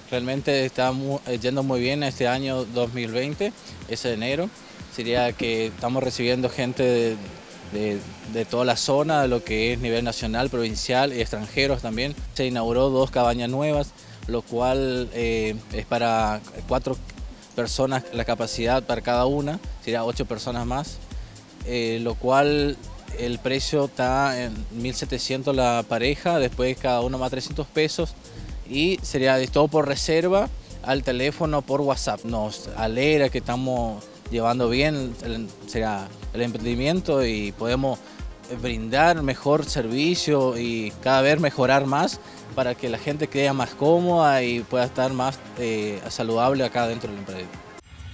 realmente está yendo muy bien este año 2020, ese enero. Sería que estamos recibiendo gente de toda la zona, de lo que es nivel nacional, provincial y extranjeros también. Se inauguró 2 cabañas nuevas, lo cual es para 4 personas la capacidad para cada una, sería 8 personas más, lo cual el precio está en 1.700 la pareja, después cada uno más 300 pesos y sería de todo por reserva al teléfono por WhatsApp. Nos alegra que estamos llevando bien el emprendimiento y podemos brindar mejor servicio y cada vez mejorar más para que la gente quede más cómoda y pueda estar más saludable acá dentro del emprendimiento.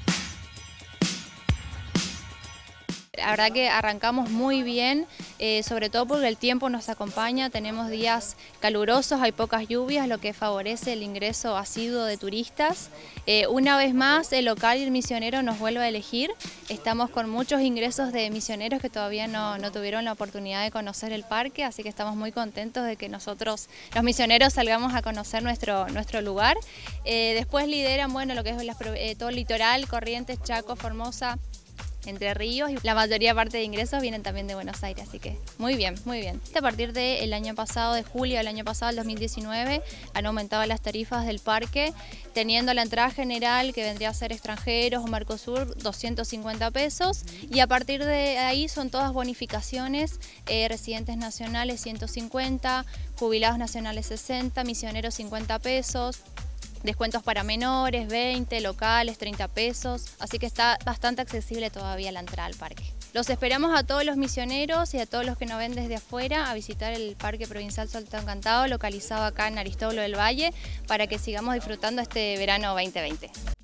La verdad que arrancamos muy bien, sobre todo porque el tiempo nos acompaña, tenemos días calurosos, hay pocas lluvias, lo que favorece el ingreso asiduo de turistas. Una vez más el local y el misionero nos vuelve a elegir, estamos con muchos ingresos de misioneros que todavía no tuvieron la oportunidad de conocer el parque, así que estamos muy contentos de que nosotros, los misioneros, salgamos a conocer nuestro lugar. Después lideran lo que es todo el litoral, Corrientes, Chaco, Formosa, Entre Ríos, y la mayoría parte de ingresos vienen también de Buenos Aires, así que muy bien, muy bien. A partir del año pasado, de julio del año pasado, el 2019, han aumentado las tarifas del parque, teniendo la entrada general, que vendría a ser extranjeros o Mercosur, 250 pesos, y a partir de ahí son todas bonificaciones, residentes nacionales 150, jubilados nacionales 60, misioneros 50 pesos, descuentos para menores, 20, locales, 30 pesos, así que está bastante accesible todavía la entrada al parque. Los esperamos a todos los misioneros y a todos los que nos ven desde afuera a visitar el Parque Provincial Salto Encantado, localizado acá en Aristóbulo del Valle, para que sigamos disfrutando este verano 2020.